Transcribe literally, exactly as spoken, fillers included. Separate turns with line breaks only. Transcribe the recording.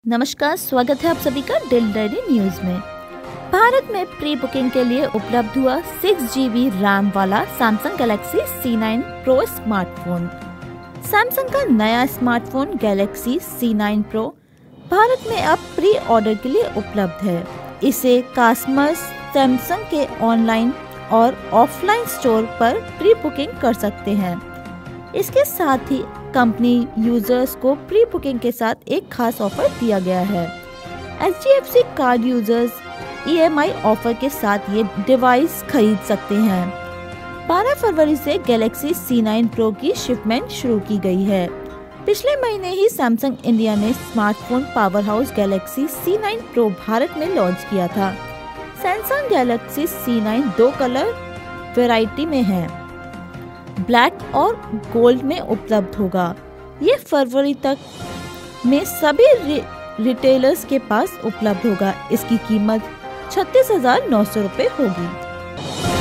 नमस्कार, स्वागत है आप सभी का दिल डायरी न्यूज में। भारत में प्री बुकिंग के लिए उपलब्ध हुआ सिक्स जी बी रैम वाला Samsung Galaxy C nine pro smartphone. Samsung का नया smartphone Galaxy C nine pro Bharat में अब प्री ऑर्डर के लिए उपलब्ध है। इसे कस्टमर्स सैमसंग के ऑनलाइन और ऑफलाइन स्टोर पर प्री बुकिंग कर सकते हैं। इसके साथ ही कंपनी यूजर्स को प्री बुकिंग के साथ एक खास ऑफर दिया गया है। H D F C card users E M आई ऑफर के साथ ये डिवाइस खरीद सकते हैं। बारह फरवरी से गैलेक्सी सी नाइन प्रो की शिपमेंट शुरू की गई है। पिछले महीने ही सैमसंग इंडिया ने smartphone powerhouse Galaxy C nine pro Bharat में लॉन्च किया था। सैमसंग गैलेक्सी सी नाइन दो कलर वैरायटी में है, ब्लैक और गोल्ड में उपलब्ध होगा। ये फरवरी तक में सभी रि, रिटेलर्स के पास उपलब्ध होगा। इसकी कीमत छत्तीस हजार नौ सौ रुपये होगी।